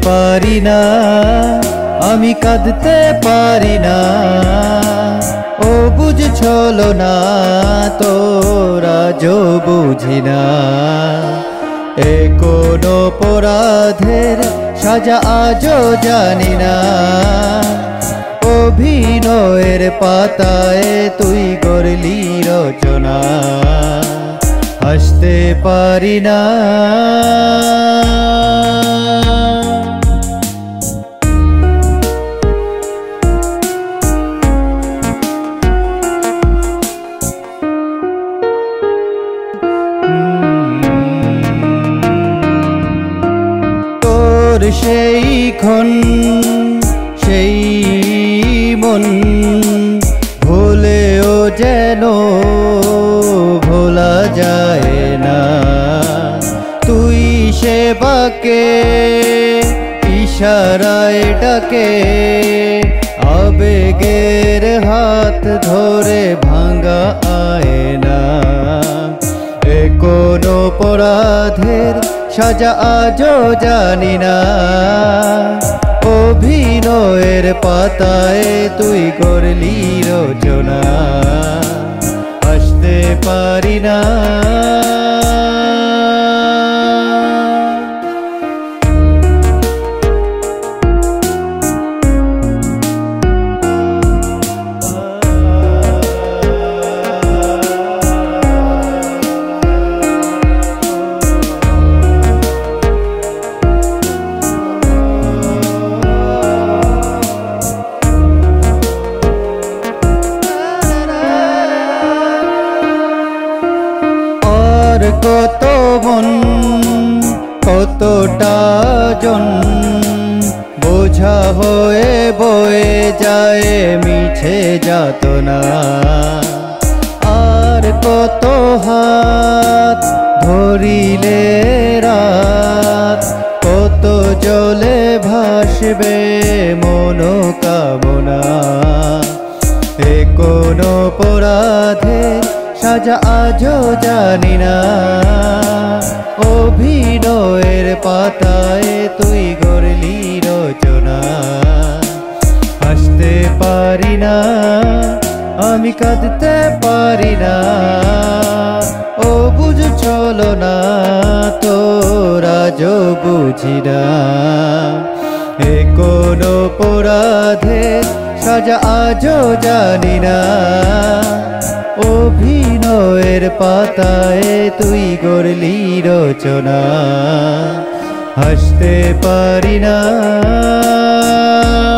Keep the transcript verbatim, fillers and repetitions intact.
পারি না, আমি কাঁদতে পারি না। ও বুঝ ছলো না তোরা যো বুঝি না, এ কোন অপরাধের সাজা আজও জানি না। অভিনয়ের পাতায় তুই করলি রচনা, হাসতে পারি না। তোর সেই ক্ষণ সেই মন ভুলেও যেন ভোলা যায় না। তুই সে বাকে ইশারায় ডাকে, আবেগের হাত ধরে ভাঙা আয়না। এ কোন অপরাধের সাজা আজও জানি না, অভিনয়ের পাতায় তুই করলি রচনা, হাসতে পারি না। কত মন কতটা জন বোঝা হয়ে বয়ে যায় মিছে যাতনা। আর কত হাত ধরিলে রাত, কত জলে ভাসবে মনোকামনা। এ কোন অপরাধের সাজা আজও জানি না, অভিনয়ের পাতায় তুই গড়লি রচনা, হাসতে পারি না, আমি কাঁদতে পারি না। ও বুঝ ছলো না তোরা যো বুঝি না, এ কোন অপরাধের সাজা আজও জানি না, অভিনয়ের পাতায় তুই গড়লি রচনা, হাসতে পারি না।